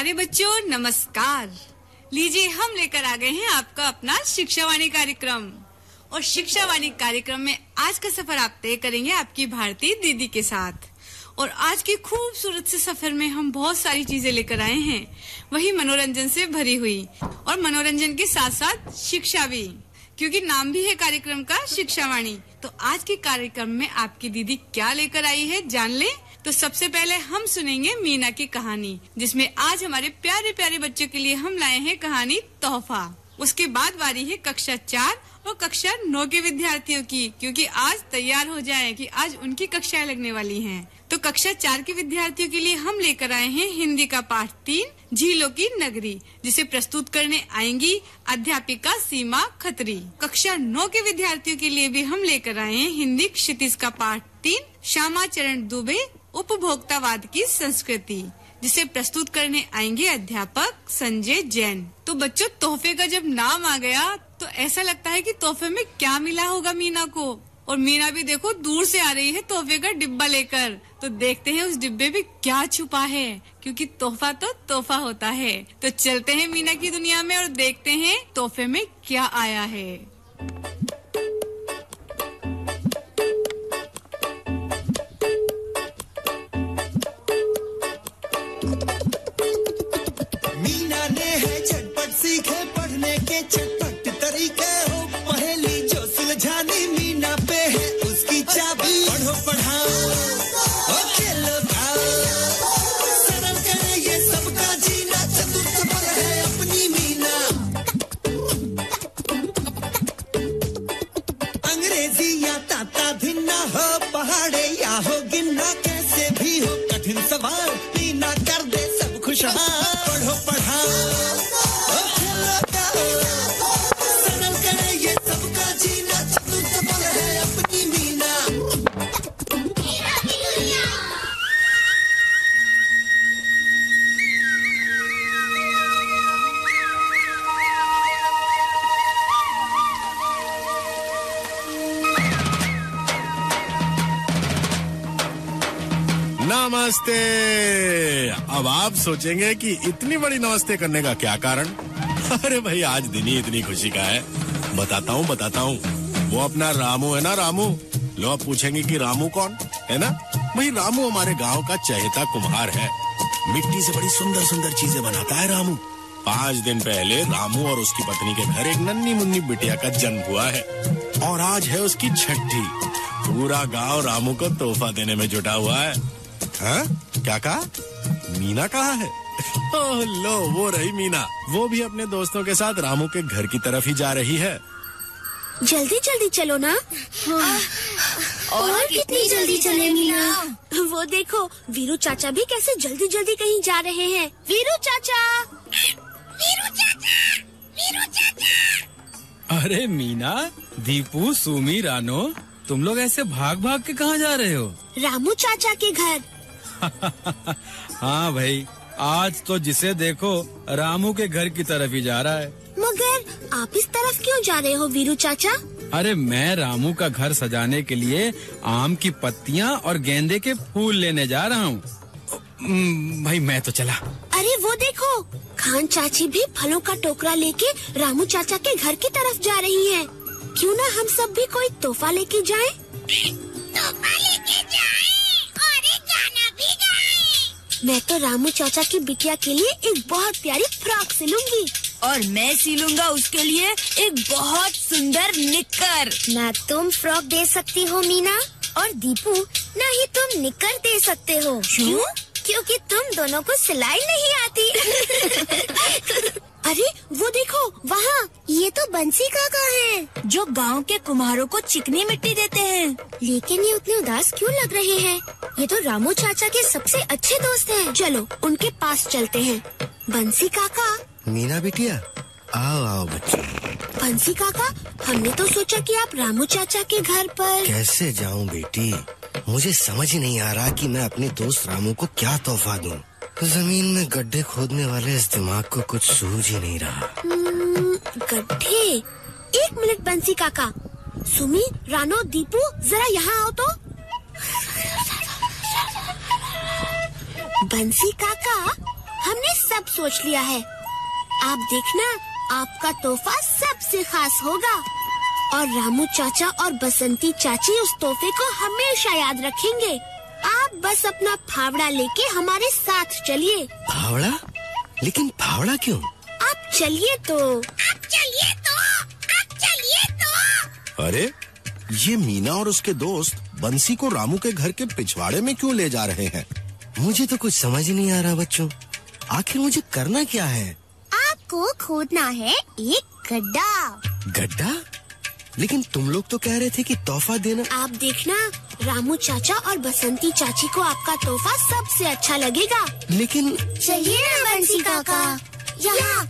प्यारे बच्चों नमस्कार। लीजिए हम लेकर आ गए हैं आपका अपना शिक्षावाणी कार्यक्रम। और शिक्षावाणी कार्यक्रम में आज का सफर आप तय करेंगे आपकी भारती दीदी के साथ। और आज के खूबसूरत से सफर में हम बहुत सारी चीजें लेकर आए हैं, वही मनोरंजन से भरी हुई, और मनोरंजन के साथ साथ शिक्षा भी, क्योंकि नाम भी है कार्यक्रम का शिक्षावाणी। तो आज के कार्यक्रम में आपकी दीदी क्या लेकर आई है जान ले। तो सबसे पहले हम सुनेंगे मीना की कहानी, जिसमें आज हमारे प्यारे प्यारे बच्चों के लिए हम लाए हैं कहानी तोहफा। उसके बाद बारी है कक्षा 4 और कक्षा 9 के विद्यार्थियों की, क्योंकि आज तैयार हो जाए कि आज उनकी कक्षाएं लगने वाली हैं। तो कक्षा 4 के विद्यार्थियों के लिए हम लेकर आए हैं हिंदी का पाठ 3 झीलों की नगरी, जिसे प्रस्तुत करने आएंगी अध्यापिका सीमा खत्री। कक्षा 9 के विद्यार्थियों के लिए भी हम लेकर आए हैं हिंदी क्षितिज का पाठ 3 श्यामा चरण दुबे उपभोक्तावाद की संस्कृति, जिसे प्रस्तुत करने आएंगे अध्यापक संजय जैन। तो बच्चों, तोहफे का जब नाम आ गया तो ऐसा लगता है कि तोहफे में क्या मिला होगा मीना को। और मीना भी देखो दूर से आ रही है तोहफे का डिब्बा लेकर। तो देखते हैं उस डिब्बे में क्या छुपा है, क्योंकि तोहफा तो तोहफा होता है। तो चलते हैं मीना की दुनिया में और देखते हैं तोहफे में क्या आया है। मीना ने है झटपट सीखे पढ़ने के चटपट तरीके हो, पहेली जो सुलझानी मीना पे है उसकी चाबी। पढ़ो पढ़ाओ और खेलो गाओ, सरल करे ये सबका जीना, चतुर सबल है अपनी मीना। अंग्रेजी या ताता धिन्ना हो, पहाड़े या हो गिन्ना, कैसे भी हो कठिन सवाल मीना कर दे सब खुशहाल। पढ़ो पढ़ाओ और खेलो गाओ, सरल करे ये सबका जीना, चतुर सबल है अपनी मीना। नमस्ते। अब आप सोचेंगे कि इतनी बड़ी नमस्ते करने का क्या कारण। अरे भाई, आज दिन ही इतनी खुशी का है। बताता हूँ। वो अपना रामू है ना, रामू। लो, आप पूछेंगे कि रामू कौन है ना। भाई, रामू हमारे गांव का चहेता कुम्हार है। मिट्टी से बड़ी सुंदर सुंदर चीजें बनाता है रामू। 5 दिन पहले रामू और उसकी पत्नी के घर एक नन्ही मुन्नी बिटिया का जन्म हुआ है, और आज है उसकी छठी। पूरा गाँव रामू को तोहफा देने में जुटा हुआ है। हाँ? क्या कहा? मीना कहाँ है? ओह लो, वो रही मीना। वो भी अपने दोस्तों के साथ रामू के घर की तरफ ही जा रही है। जल्दी जल्दी चलो ना। और कितनी जल्दी चले मीना। वो देखो, वीरू चाचा भी कैसे जल्दी जल्दी कहीं जा रहे हैं। वीरू चाचा, वीरू चाचा, वीरू चाचा। अरे मीना, दीपू, सुमी, रानो, तुम लोग ऐसे भाग भाग के कहाँ जा रहे हो? रामू चाचा के घर। हाँ भाई, आज तो जिसे देखो रामू के घर की तरफ ही जा रहा है। मगर आप इस तरफ क्यों जा रहे हो वीरू चाचा? अरे मैं रामू का घर सजाने के लिए आम की पत्तियाँ और गेंदे के फूल लेने जा रहा हूँ। भाई मैं तो चला। अरे वो देखो, खान चाची भी फलों का टोकरा लेके रामू चाचा के घर की तरफ जा रही हैं। क्यों ना हम सब भी कोई तोहफा लेके जाएं? तोहफा लेके जाएं और गाना भी गाएं। मैं तो रामू चाचा की बिटिया के लिए एक बहुत प्यारी फ्रॉक सिलूंगी। और मैं सिलूंगा उसके लिए एक बहुत सुंदर निक्कर। ना तुम फ्रॉक दे सकती हो मीना, और दीपू ना ही तुम निक्कर दे सकते हो। क्यों? क्योंकि तुम दोनों को सिलाई नहीं आती। अरे वो देखो वहाँ, ये तो बंसी काका हैं, जो गांव के कुम्हारों को चिकनी मिट्टी देते हैं। लेकिन ये उतने उदास क्यों लग रहे हैं? ये तो रामू चाचा के सबसे अच्छे दोस्त हैं। चलो उनके पास चलते हैं। बंसी काका। मीना बिटिया, आओ आओ बच्चे। बंसी काका, हमने तो सोचा कि आप रामू चाचा के घर पर। कैसे जाऊं बेटी, मुझे समझ ही नहीं आ रहा कि मैं अपने दोस्त रामू को क्या तोहफा दूं। जमीन में गड्ढे खोदने वाले इस दिमाग को कुछ सूझ ही नहीं रहा। गड्ढे? 1 मिनट बंसी काका। सुमी, रानो, दीपू, जरा यहाँ आओ तो। बंसी काका, हमने सब सोच लिया है। आप देखना, आपका तोहफा सबसे खास होगा और रामू चाचा और बसंती चाची उस तोहफे को हमेशा याद रखेंगे। आप बस अपना फावड़ा लेके हमारे साथ चलिए। फावड़ा? लेकिन फावड़ा क्यों? आप चलिए तो। अरे, ये मीना और उसके दोस्त बंसी को रामू के घर के पिछवाड़े में क्यों ले जा रहे हैं? मुझे तो कुछ समझ नहीं आ रहा बच्चों। आखिर मुझे करना क्या है? आपको खोदना है एक गड्ढा। गड्ढा? लेकिन तुम लोग तो कह रहे थे कि तोहफा देना। आप देखना, रामू चाचा और बसंती चाची को आपका तोहफा सबसे अच्छा लगेगा। लेकिन चलिए ना बंसी काका। यहाँ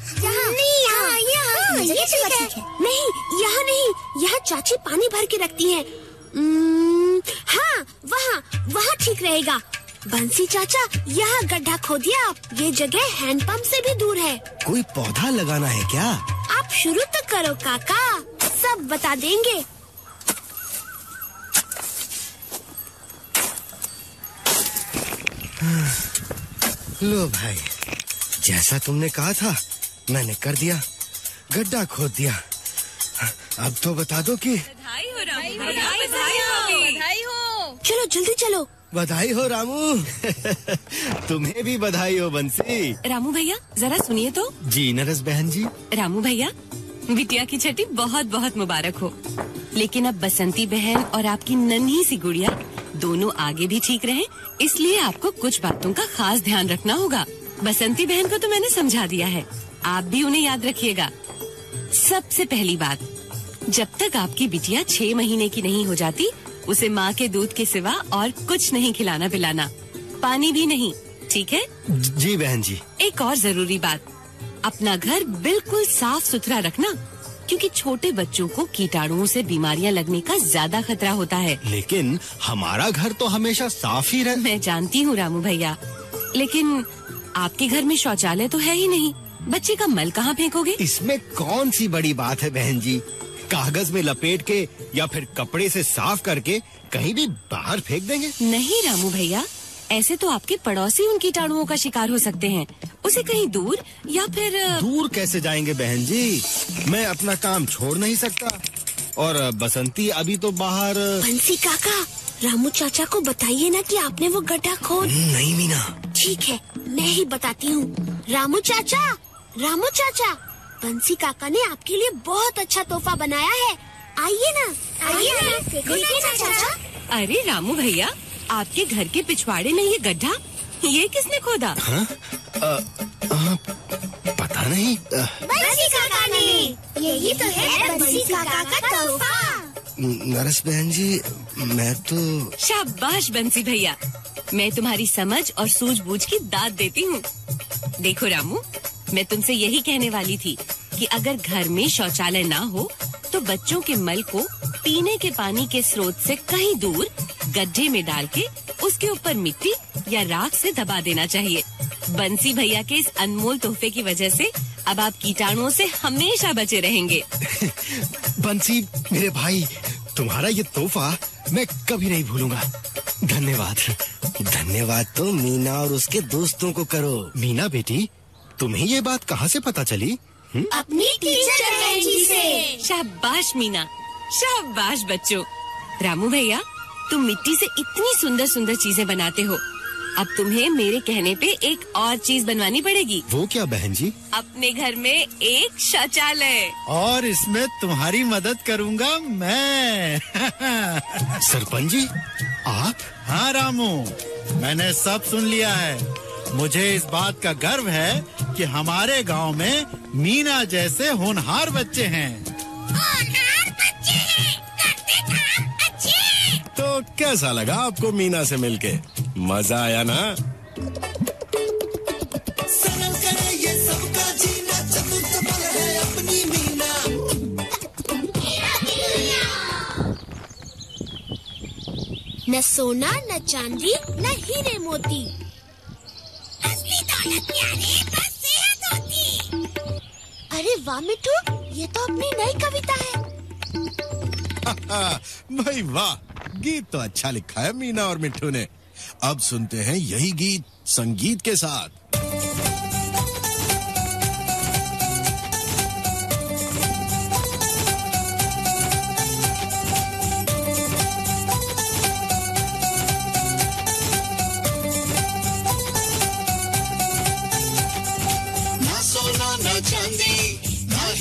यहाँ चाची पानी भर के रखती हैं। हाँ, वहाँ ठीक रहेगा। बंसी चाचा, यहाँ गड्ढा खोदिए आप। ये जगह हैंडपंप से भी दूर है। कोई पौधा लगाना है क्या? आप शुरू तो करो काका, सब बता देंगे। लो भाई, जैसा तुमने कहा था मैंने कर दिया, गड्ढा खोद दिया। अब तो बता दो कि बधाई हो। चलो जल्दी चलो। बधाई हो रामू। तुम्हें भी बधाई हो बंसी। रामू भैया जरा सुनिए तो। जी नरस बहन जी। रामू भैया, बिटिया की छठी बहुत बहुत मुबारक हो। लेकिन अब बसंती बहन और आपकी नन्ही सी गुड़िया दोनों आगे भी ठीक रहें, इसलिए आपको कुछ बातों का खास ध्यान रखना होगा। बसंती बहन को तो मैंने समझा दिया है, आप भी उन्हें याद रखिएगा। सबसे पहली बात, जब तक आपकी बिटिया 6 महीने की नहीं हो जाती, उसे माँ के दूध के सिवा और कुछ नहीं खिलाना पिलाना, पानी भी नहीं, ठीक है? जी बहन जी। एक और जरूरी बात, अपना घर बिल्कुल साफ सुथरा रखना, क्योंकि छोटे बच्चों को कीटाणुओं से बीमारियां लगने का ज्यादा खतरा होता है। लेकिन हमारा घर तो हमेशा साफ ही रहे। मैं जानती हूँ रामू भैया, लेकिन आपके घर में शौचालय तो है ही नहीं, बच्चे का मल कहाँ फेंकोगे? इसमें कौन सी बड़ी बात है बहन जी, कागज में लपेट के या फिर कपड़े से साफ करके कहीं भी बाहर फेंक देंगे। नहीं रामू भैया, ऐसे तो आपके पड़ोसी उन कीटाणुओं का शिकार हो सकते हैं। उसे कहीं दूर या फिर दूर कैसे जाएंगे बहन जी, मैं अपना काम छोड़ नहीं सकता। और बसंती अभी तो बाहर। बंसी काका, रामू चाचा को बताइए ना कि आपने वो गड्ढा खोद। नहीं मीना। ठीक है, मैं ही बताती हूँ। रामू चाचा, बंसी काका ने आपके लिए बहुत अच्छा तोहफा बनाया है। आइए ना। देखिए ना चाचा। अरे रामू भैया, आपके घर के पिछवाड़े में ये गड्ढा, ये किसने खोदा? पता नहीं। बंसी काका ने। यही तो है बंसी काका का तोहफा। नरस बहन जी, मैं तो। शाबाश बंसी भैया, मैं तुम्हारी समझ और सूझबूझ की दाद देती हूँ। देखो रामू, मैं तुमसे यही कहने वाली थी कि अगर घर में शौचालय ना हो तो बच्चों के मल को पीने के पानी के स्रोत से कहीं दूर गड्ढे में डाल के उसके ऊपर मिट्टी या राख से दबा देना चाहिए। बंसी भैया के इस अनमोल तोहफे की वजह से अब आप कीटाणुओं से हमेशा बचे रहेंगे। बंसी मेरे भाई, तुम्हारा ये तोहफा मैं कभी नहीं भूलूंगा। धन्यवाद। धन्यवाद तो मीना और उसके दोस्तों को करो। मीना बेटी, तुम्हें ये बात कहाँ से पता चली? अपनी टीचर बहन जी से। शाबाश मीना, शाबाश बच्चों। रामू भैया, तुम मिट्टी से इतनी सुंदर सुंदर चीजें बनाते हो, अब तुम्हें मेरे कहने पे एक और चीज बनवानी पड़ेगी। वो क्या बहन जी? अपने घर में एक शौचालय। और इसमें तुम्हारी मदद करूंगा मैं। सरपंच जी, आप? हाँ रामू, मैंने सब सुन लिया है। मुझे इस बात का गर्व है कि हमारे गांव में मीना जैसे होनहार बच्चे हैं। तो कैसा लगा आपको मीना से मिलके? मजा आया ना? सरल करे ये सबका जीना, चतुर चपल है अपनी मीना। न सोना न चांदी न हीरे मोती, असली दौलत प्यारे बस सेहत होती। अरे वाह मिठू, ये तो अपनी नई कविता है। भाई वाह, गीत तो अच्छा लिखा है मीना और मिट्ठू ने। अब सुनते हैं यही गीत संगीत के साथ।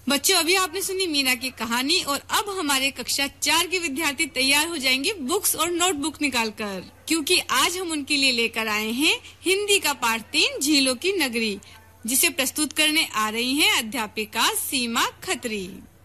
बच्चों, अभी आपने सुनी मीना की कहानी और अब हमारे कक्षा 4 के विद्यार्थी तैयार हो जाएंगे बुक्स और नोटबुक निकालकर, क्योंकि आज हम उनके लिए लेकर आए हैं हिंदी का पाठ 3 झीलों की नगरी, जिसे प्रस्तुत करने आ रही हैं अध्यापिका सीमा खत्री।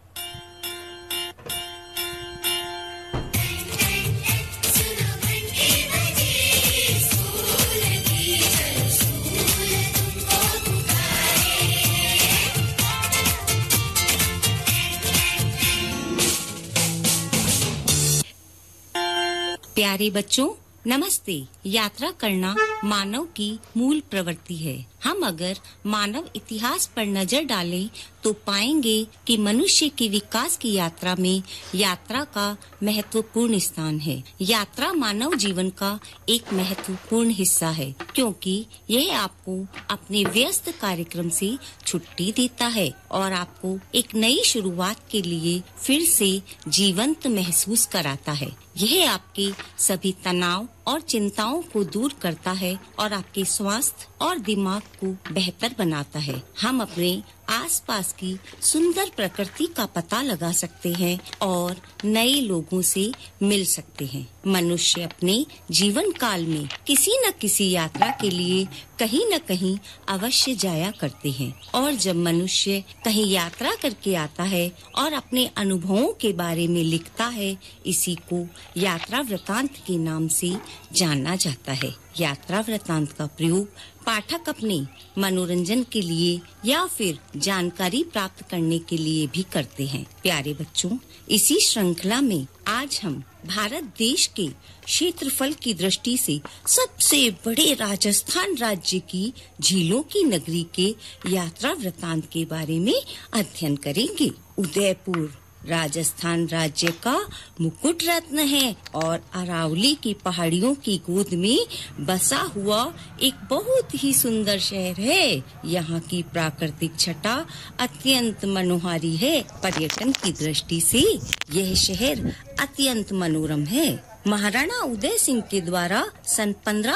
प्यारे बच्चों, नमस्ते। यात्रा करना मानव की मूल प्रवृत्ति है। हम अगर मानव इतिहास पर नजर डालें तो पाएंगे कि मनुष्य के विकास की यात्रा में यात्रा का महत्वपूर्ण स्थान है। यात्रा मानव जीवन का एक महत्वपूर्ण हिस्सा है, क्योंकि यह आपको अपने व्यस्त कार्यक्रम से छुट्टी देता है और आपको एक नई शुरुआत के लिए फिर से जीवंत महसूस कराता है। यह आपके सभी तनाव और चिंताओं को दूर करता है और आपके स्वास्थ्य और दिमाग को बेहतर बनाता है। हम अपने आसपास की सुंदर प्रकृति का पता लगा सकते हैं और नए लोगों से मिल सकते हैं। मनुष्य अपने जीवन काल में किसी न किसी यात्रा के लिए कहीं न कहीं अवश्य जाया करते हैं, और जब मनुष्य कहीं यात्रा करके आता है और अपने अनुभवों के बारे में लिखता है, इसी को यात्रा वृतांत के नाम से जाना जाता है। यात्रा वृतांत का प्रयोग पाठक अपने मनोरंजन के लिए या फिर जानकारी प्राप्त करने के लिए भी करते हैं। प्यारे बच्चों, इसी श्रृंखला में आज हम भारत देश के क्षेत्रफल की दृष्टि से सबसे बड़े राजस्थान राज्य की झीलों की नगरी के यात्रा वृतांत के बारे में अध्ययन करेंगे। उदयपुर राजस्थान राज्य का मुकुट रत्न है और अरावली की पहाड़ियों की गोद में बसा हुआ एक बहुत ही सुंदर शहर है। यहाँ की प्राकृतिक छटा अत्यंत मनोहारी है। पर्यटन की दृष्टि से यह शहर अत्यंत मनोरम है। महाराणा उदय सिंह के द्वारा सन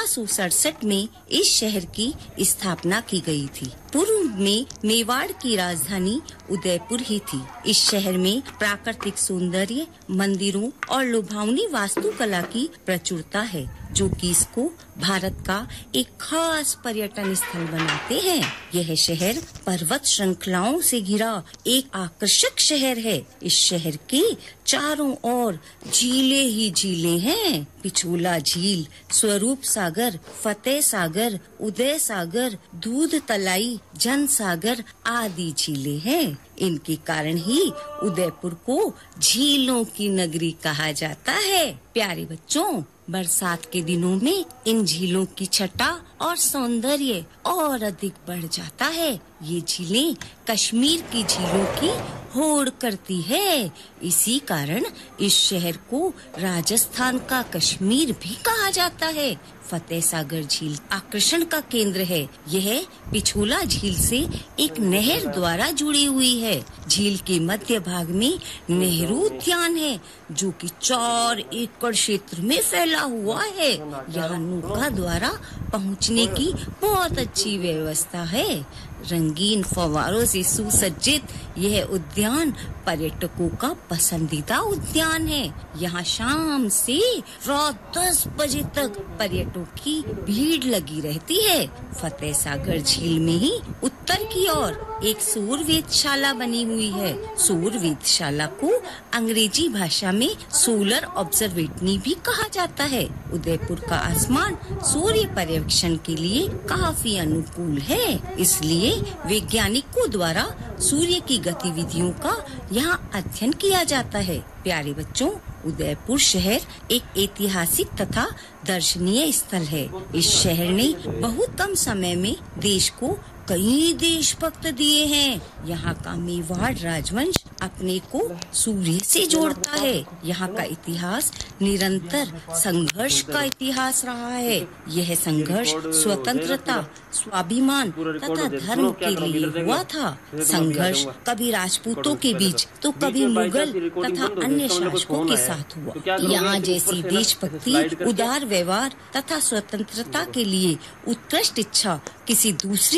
1567 में इस शहर की स्थापना की गई थी। पूर्व में मेवाड़ की राजधानी उदयपुर ही थी। इस शहर में प्राकृतिक सौंदर्य, मंदिरों और लुभावनी वास्तुकला की प्रचुरता है, जो कि इसको भारत का एक खास पर्यटन स्थल बनाते हैं। यह शहर पर्वत श्रृंखलाओं से घिरा एक आकर्षक शहर है। इस शहर के चारों ओर झीलें ही झीलें हैं। पिछोला झील, स्वरूप सागर, फतेह सागर, उदय सागर, दूध तलाई, जन सागर आदि झीलें हैं। इनके कारण ही उदयपुर को झीलों की नगरी कहा जाता है। प्यारे बच्चों, बरसात के दिनों में इन झीलों की छटा और सौंदर्य और अधिक बढ़ जाता है। ये झीलें कश्मीर की झीलों की होड़ करती है। इसी कारण इस शहर को राजस्थान का कश्मीर भी कहा जाता है। फतेह सागर झील आकर्षण का केंद्र है। यह पिछोला झील से एक नहर द्वारा जुड़ी हुई है। झील के मध्य भाग में नेहरू उद्यान है, जो कि 4 एकड़ क्षेत्र में फैला हुआ है। यहाँ नौका द्वारा पहुँचने की बहुत अच्छी व्यवस्था है। रंगीन फव्वारों से सुसज्जित यह उद्यान पर्यटकों का पसंदीदा उद्यान है। यहाँ शाम से रात 10 बजे तक पर्यटकों की भीड़ लगी रहती है। फतेह सागर झील में ही उत्तर की ओर एक सौर वेधशाला बनी हुई है। सौर वेधशाला को अंग्रेजी भाषा में सोलर ऑब्जर्वेटरी भी कहा जाता है। उदयपुर का आसमान सूर्य पर्यवेक्षण के लिए काफी अनुकूल है, इसलिए वैज्ञानिकों द्वारा सूर्य की गतिविधियों का यहाँ अध्ययन किया जाता है। प्यारे बच्चों, उदयपुर शहर एक ऐतिहासिक तथा दर्शनीय स्थल है। इस शहर ने बहुत कम समय में देश को कई देशभक्त दिए हैं। यहाँ का मेवाड़ राजवंश अपने को सूर्य से जोड़ता है। यहाँ का इतिहास निरंतर संघर्ष का इतिहास रहा है। यह संघर्ष स्वतंत्रता, स्वाभिमान तथा धर्म के लिए हुआ था। संघर्ष कभी राजपूतों के बीच तो कभी मुगल तथा अन्य शासकों के साथ हुआ। यहाँ जैसी देशभक्ति, उदार व्यवहार तथा स्वतंत्रता के लिए उत्कृष्ट इच्छा किसी दूसरी जगह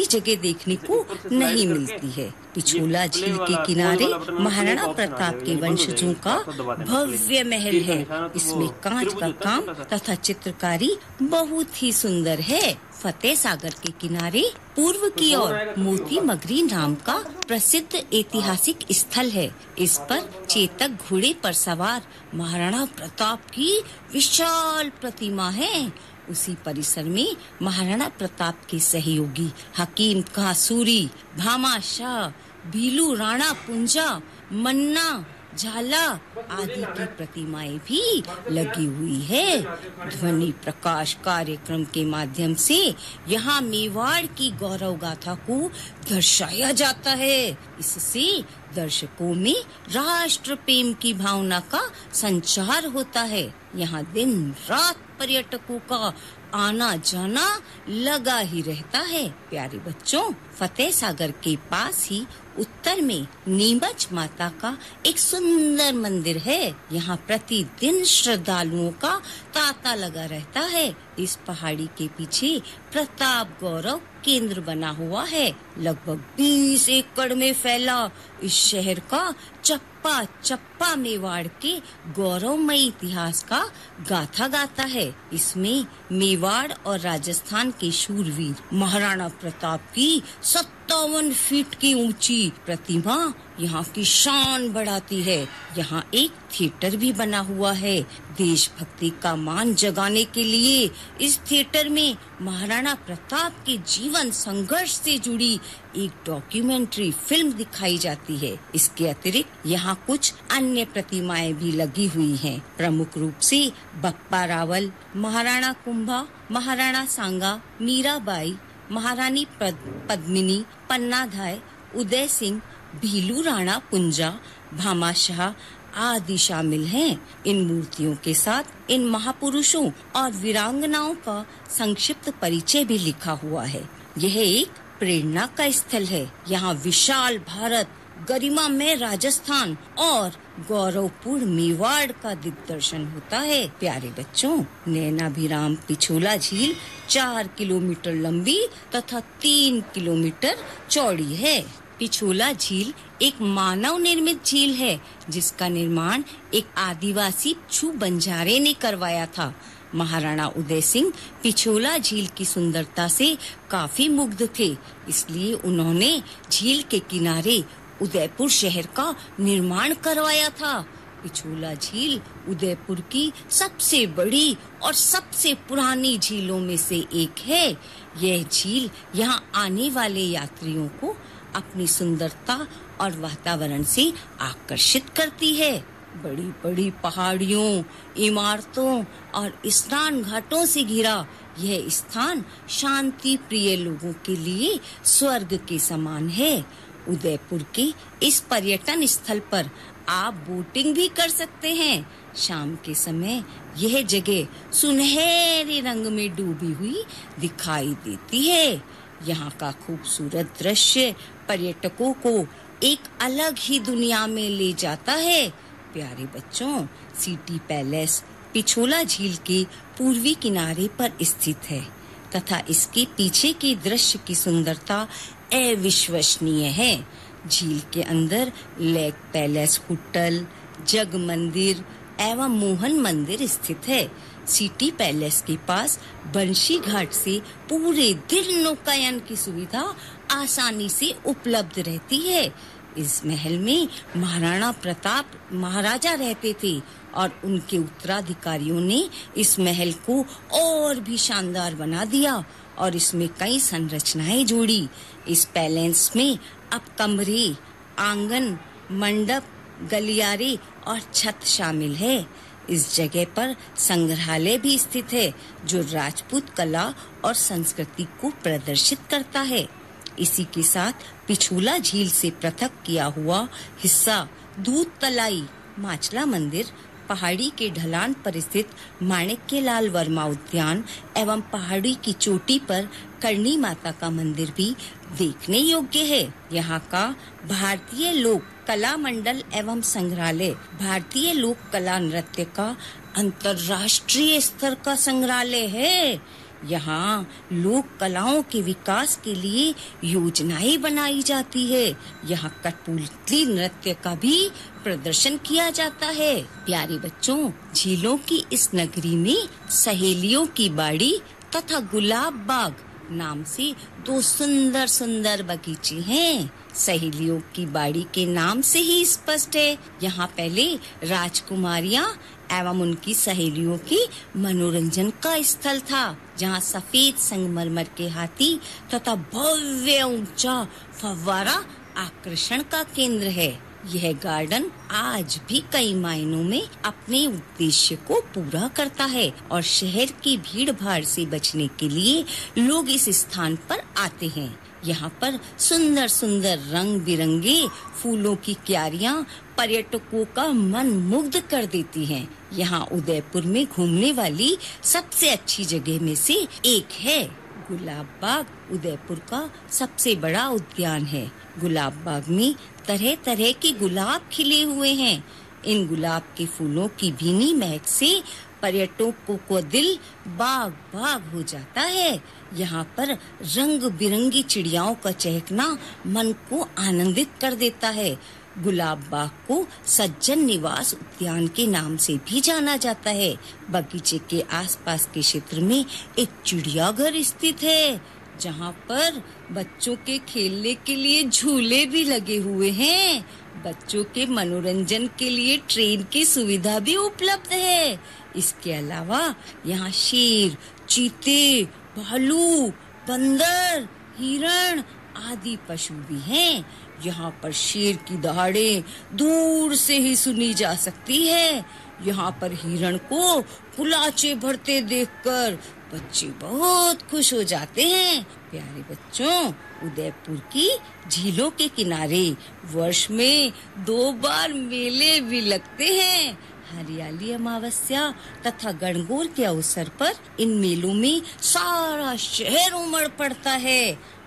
देखने को नहीं मिलती है। पिछोला झील के किनारे महाराणा प्रताप के वंशजों का भव्य महल है। इसमें कांच का काम तथा चित्रकारी बहुत ही सुंदर है। फतेह सागर के किनारे पूर्व की ओर मोती मगरी नाम का प्रसिद्ध ऐतिहासिक स्थल है। इस पर चेतक घोड़े पर सवार महाराणा प्रताप की विशाल प्रतिमा है। उसी परिसर में महाराणा प्रताप के सहयोगी हकीम कासूरी, भामा शाह, भीलू राणा पुंजा, मन्ना, झाला आदि की प्रतिमाएं भी लगी हुई है। ध्वनि प्रकाश कार्यक्रम के माध्यम से यहाँ मेवाड़ की गौरव गाथा को दर्शाया जाता है। इससे दर्शकों में राष्ट्र प्रेम की भावना का संचार होता है। यहाँ दिन रात पर्यटकों का आना जाना लगा ही रहता है। प्यारे बच्चों, फतेह सागर के पास ही उत्तर में नीमच माता का एक सुंदर मंदिर है। यहाँ प्रतिदिन श्रद्धालुओं का तांता लगा रहता है। इस पहाड़ी के पीछे प्रताप गौरव केंद्र बना हुआ है। लगभग 20 एकड़ में फैला इस शहर का चप्पा चप्पा मेवाड़ के गौरवमयी इतिहास का गाथा गाता है। इसमें मेवाड़ और राजस्थान के शूरवीर महाराणा प्रताप की 57 फीट की ऊंची प्रतिमा यहाँ की शान बढ़ाती है। यहाँ एक थिएटर भी बना हुआ है। देशभक्ति का मान जगाने के लिए इस थिएटर में महाराणा प्रताप के जीवन संघर्ष से जुड़ी एक डॉक्यूमेंट्री फिल्म दिखाई जाती है। इसके अतिरिक्त यहाँ कुछ अन्य प्रतिमाएं भी लगी हुई हैं। प्रमुख रूप से बप्पा रावल, महाराणा कुंभा, महाराणा सांगा, मीराबाई, महारानी पद्मिनी, पन्नाधाय, उदय सिंह, भीलू राणा पुंजा, भामा शाह आदि शामिल हैं। इन मूर्तियों के साथ इन महापुरुषों और वीरांगनाओं का संक्षिप्त परिचय भी लिखा हुआ है। यह एक प्रेरणा का स्थल है। यहाँ विशाल भारत, गरिमा में राजस्थान और गौरवपूर्ण मेवाड़ का दिग्दर्शन होता है। प्यारे बच्चों, नैनाभिराम पिछोला झील 4 किलोमीटर लंबी तथा 3 किलोमीटर चौड़ी है। पिछोला झील एक मानव निर्मित झील है जिसका निर्माण एक आदिवासी छू बंजारे ने करवाया था। महाराणा उदय सिंह पिछोला झील की सुंदरता से काफी मुग्ध थे, इसलिए उन्होंने झील के किनारे उदयपुर शहर का निर्माण करवाया था। पिछोला झील उदयपुर की सबसे बड़ी और सबसे पुरानी झीलों में से एक है। यह झील यहाँ आने वाले यात्रियों को अपनी सुंदरता और वातावरण से आकर्षित करती है। बड़ी बड़ी पहाड़ियों, इमारतों और स्नान घाटों से घिरा यह स्थान शांति प्रिय लोगों के लिए स्वर्ग के समान है। उदयपुर के इस पर्यटन स्थल पर आप बोटिंग भी कर सकते हैं। शाम के समय यह जगह सुनहरे रंग में डूबी हुई दिखाई देती है। यहाँ का खूबसूरत दृश्य पर्यटकों को एक अलग ही दुनिया में ले जाता है। प्यारे बच्चों, सिटी पैलेस पिछोला झील के पूर्वी किनारे पर स्थित है तथा इसके पीछे के दृश्य की सुंदरता अविश्वसनीय है। झील के अंदर लेक पैलेस होटल, जग मंदिर एवं मोहन मंदिर स्थित है। सिटी पैलेस के पास बंशी घाट से पूरे दिन नौकायन की सुविधा आसानी से उपलब्ध रहती है। इस महल में महाराणा प्रताप महाराजा रहते थे और उनके उत्तराधिकारियों ने इस महल को और भी शानदार बना दिया और इसमें कई संरचनाएं जोड़ी। इस पैलेस में अब कमरे, आंगन, मंडप, गलियारे और छत शामिल है। इस जगह पर संग्रहालय भी स्थित है जो राजपूत कला और संस्कृति को प्रदर्शित करता है। इसी के साथ पिछोला झील से पृथक किया हुआ हिस्सा दूध तलाई, माचला मंदिर, पहाड़ी के ढलान पर स्थित माणिक्यलाल वर्मा उद्यान एवं पहाड़ी की चोटी पर करणी माता का मंदिर भी देखने योग्य है। यहाँ का भारतीय लोक कला मंडल एवं संग्रहालय भारतीय लोक कला नृत्य का अंतर्राष्ट्रीय स्तर का संग्रहालय है। यहाँ लोक कलाओं के विकास के लिए योजनाएं बनाई जाती है। यहाँ कठपुतली नृत्य का भी प्रदर्शन किया जाता है। प्यारे बच्चों, झीलों की इस नगरी में सहेलियों की बाड़ी तथा गुलाब बाग नाम से 2 सुंदर सुंदर बगीचे हैं। सहेलियों की बाड़ी के नाम से ही स्पष्ट है, यहाँ पहले राजकुमारियाँ एवं उनकी सहेलियों की मनोरंजन का स्थल था, जहाँ सफेद संगमरमर के हाथी तथा भव्य ऊंचा फव्वारा आकर्षण का केंद्र है। यह गार्डन आज भी कई मायनों में अपने उद्देश्य को पूरा करता है और शहर की भीड़ भाड़ से बचने के लिए लोग इस स्थान पर आते हैं। यहाँ पर सुंदर सुंदर रंग बिरंगे फूलों की क्यारियाँ पर्यटकों का मन मुग्ध कर देती हैं। यहाँ उदयपुर में घूमने वाली सबसे अच्छी जगह में से एक है गुलाब बाग। उदयपुर का सबसे बड़ा उद्यान है। गुलाब बाग में तरह तरह के गुलाब खिले हुए हैं। इन गुलाब के फूलों की भीनी महक से पर्यटकों को दिल बाग बाग हो जाता है। यहाँ पर रंग बिरंगी चिड़ियाओं का चहकना मन को आनंदित कर देता है। गुलाब बाग को सज्जन निवास उद्यान के नाम से भी जाना जाता है। बगीचे के आसपास के क्षेत्र में एक चिड़ियाघर स्थित है, जहाँ पर बच्चों के खेलने के लिए झूले भी लगे हुए हैं। बच्चों के मनोरंजन के लिए ट्रेन की सुविधा भी उपलब्ध है। इसके अलावा यहाँ शेर, चीते, भालू, बंदर, हिरण आदि पशु भी हैं। यहाँ पर शेर की दहाड़े दूर से ही सुनी जा सकती है। यहाँ पर हिरण को कुलाचे भरते देखकर बच्चे बहुत खुश हो जाते हैं। प्यारे बच्चों, उदयपुर की झीलों के किनारे वर्ष में 2 बार मेले भी लगते हैं। हरियाली अमावस्या तथा गणगौर के अवसर पर इन मेलों में सारा शहर उमड़ पड़ता है।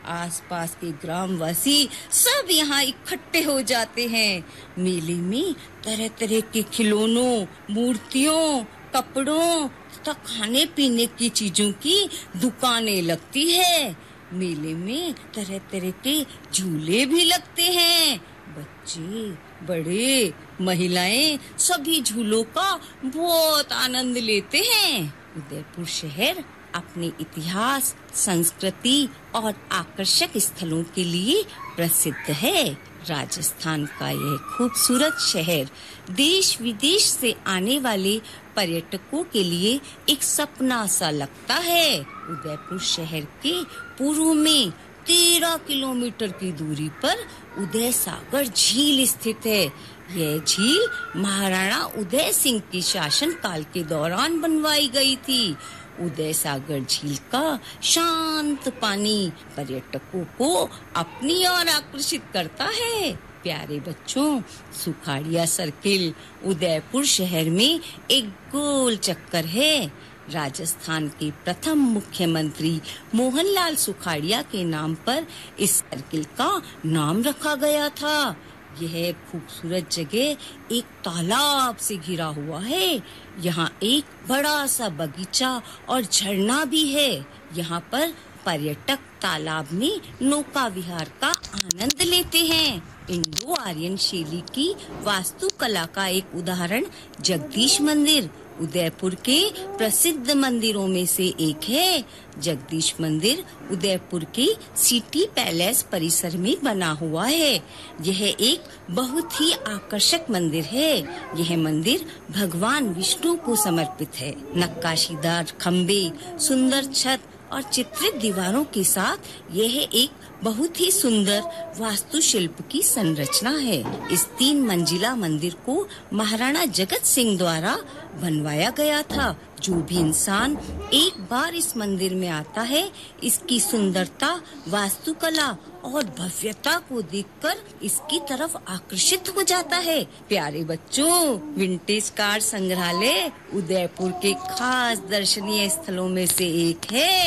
आसपास के ग्रामवासी सब यहाँ इकट्ठे हो जाते हैं। मेले में तरह तरह के खिलौनों, मूर्तियों, कपड़ों तथा खाने पीने की चीजों की दुकानें लगती है। मेले में तरह तरह के झूले भी लगते हैं। बच्चे, बड़े, महिलाएं सभी झूलों का बहुत आनंद लेते हैं। उदयपुर शहर अपने इतिहास, संस्कृति और आकर्षक स्थलों के लिए प्रसिद्ध है। राजस्थान का यह खूबसूरत शहर देश विदेश से आने वाले पर्यटकों के लिए एक सपना सा लगता है। उदयपुर शहर के पूर्व में 13 किलोमीटर की दूरी पर उदय सागर झील स्थित है। यह झील महाराणा उदय सिंह के शासन काल के दौरान बनवाई गई थी। उदय सागर झील का शांत पानी पर्यटकों को अपनी ओर आकर्षित करता है। प्यारे बच्चों, सुखाड़िया सर्किल उदयपुर शहर में एक गोल चक्कर है। राजस्थान के प्रथम मुख्यमंत्री मोहनलाल सुखाड़िया के नाम पर इस सर्किल का नाम रखा गया था। यह खूबसूरत जगह एक तालाब से घिरा हुआ है। यहाँ एक बड़ा सा बगीचा और झरना भी है। यहाँ पर पर्यटक तालाब में नौका विहार का आनंद लेते हैं। इंडो आर्यन शैली की वास्तुकला का एक उदाहरण जगदीश मंदिर उदयपुर के प्रसिद्ध मंदिरों में से एक है। जगदीश मंदिर उदयपुर के सिटी पैलेस परिसर में बना हुआ है। यह एक बहुत ही आकर्षक मंदिर है। यह मंदिर भगवान विष्णु को समर्पित है। नक्काशीदार खम्बे, सुंदर छत और चित्रित दीवारों के साथ यह एक बहुत ही सुंदर वास्तुशिल्प की संरचना है। इस 3 मंजिला मंदिर को महाराणा जगत सिंह द्वारा बनवाया गया था। जो भी इंसान एक बार इस मंदिर में आता है, इसकी सुंदरता, वास्तुकला और भव्यता को देखकर इसकी तरफ आकर्षित हो जाता है। प्यारे बच्चों, विंटेज कार संग्रहालय उदयपुर के खास दर्शनीय स्थलों में से एक है।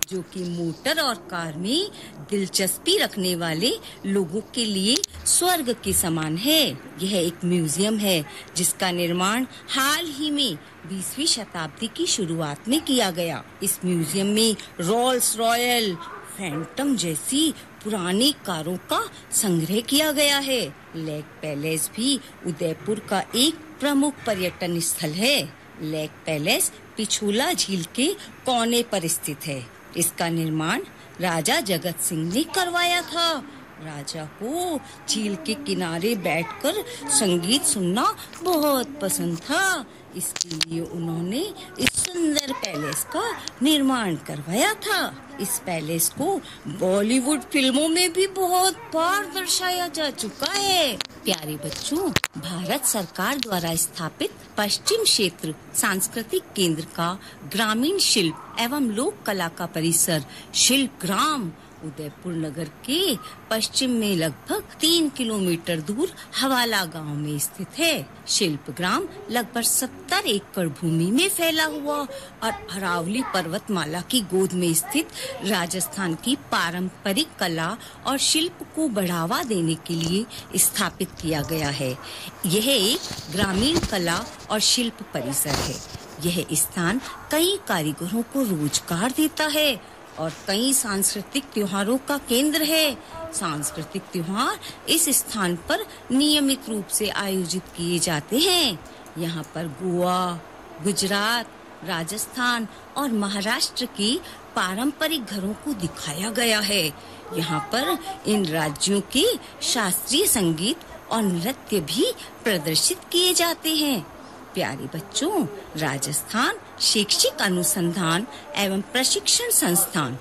जो कि मोटर और कार में दिलचस्पी रखने वाले लोगों के लिए स्वर्ग के समान है। यह एक म्यूजियम है जिसका निर्माण हाल ही में 20वीं शताब्दी की शुरुआत में किया गया। इस म्यूजियम में रोल्स रॉयल, फैंटम जैसी पुरानी कारों का संग्रह किया गया है। लेक पैलेस भी उदयपुर का एक प्रमुख पर्यटन स्थल है। लेक पैलेस पिछोला झील के कोने पर स्थित है। इसका निर्माण राजा जगत सिंह ने करवाया था। राजा को झील के किनारे बैठकर संगीत सुनना बहुत पसंद था, इसके लिए उन्होंने इस सुंदर पैलेस का निर्माण करवाया था। इस पैलेस को बॉलीवुड फिल्मों में भी बहुत बार दर्शाया जा चुका है। प्यारे बच्चों, भारत सरकार द्वारा स्थापित पश्चिम क्षेत्र सांस्कृतिक केंद्र का ग्रामीण शिल्प एवं लोक कला का परिसर शिल्प ग्राम उदयपुर नगर के पश्चिम में लगभग 3 किलोमीटर दूर हवाला गांव में स्थित है। शिल्प ग्राम लगभग 70 एकड़ भूमि में फैला हुआ और अरावली पर्वतमाला की गोद में स्थित राजस्थान की पारंपरिक कला और शिल्प को बढ़ावा देने के लिए स्थापित किया गया है। यह एक ग्रामीण कला और शिल्प परिसर है। यह स्थान कई कारीगरों को रोजगार देता है और कई सांस्कृतिक त्योहारों का केंद्र है। सांस्कृतिक त्योहार इस स्थान पर नियमित रूप से आयोजित किए जाते हैं। यहाँ पर गोवा, गुजरात, राजस्थान और महाराष्ट्र की पारंपरिक घरों को दिखाया गया है। यहाँ पर इन राज्यों के शास्त्रीय संगीत और नृत्य भी प्रदर्शित किए जाते हैं। प्यारे बच्चों, राजस्थान शैक्षिक अनुसंधान एवं प्रशिक्षण संस्थान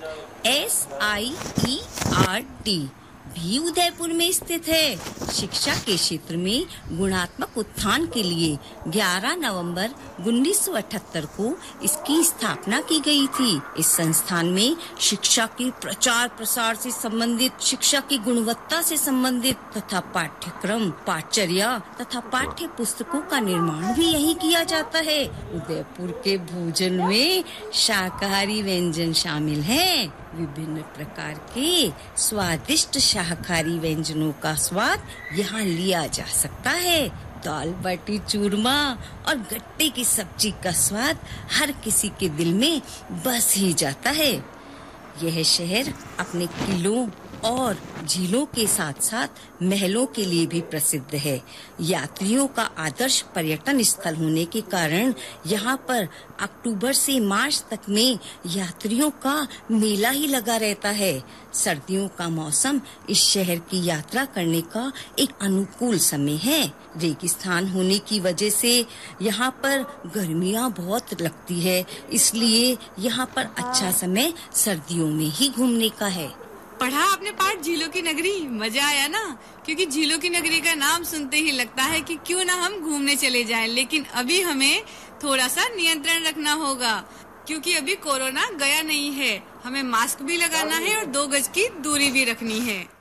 SIERT भी उदयपुर में स्थित है। शिक्षा के क्षेत्र में गुणात्मक उत्थान के लिए 11 नवंबर 1978 को इसकी स्थापना की गई थी। इस संस्थान में शिक्षा के प्रचार प्रसार से संबंधित, शिक्षा की गुणवत्ता से संबंधित तथा पाठ्यक्रम, पाठचर्या तथा पाठ्य पुस्तकों का निर्माण भी यहीं किया जाता है। उदयपुर के भोजन में शाकाहारी व्यंजन शामिल हैं। विभिन्न प्रकार के स्वादिष्ट शाकाहारी व्यंजनों का स्वाद यहाँ लिया जा सकता है। दाल बाटी चूरमा और गट्टे की सब्जी का स्वाद हर किसी के दिल में बस ही जाता है। यह शहर अपने किलों और झीलों के साथ साथ महलों के लिए भी प्रसिद्ध है। यात्रियों का आदर्श पर्यटन स्थल होने के कारण यहाँ पर अक्टूबर से मार्च तक में यात्रियों का मेला ही लगा रहता है। सर्दियों का मौसम इस शहर की यात्रा करने का एक अनुकूल समय है। रेगिस्तान होने की वजह से यहाँ पर गर्मियाँ बहुत लगती है, इसलिए यहाँ पर अच्छा समय सर्दियों में ही घूमने का है। पढ़ा आपने पाठ झीलों की नगरी, मजा आया ना? क्योंकि झीलों की नगरी का नाम सुनते ही लगता है कि क्यों ना हम घूमने चले जाएं, लेकिन अभी हमें थोड़ा सा नियंत्रण रखना होगा क्योंकि अभी कोरोना गया नहीं है। हमें मास्क भी लगाना है और 2 गज की दूरी भी रखनी है।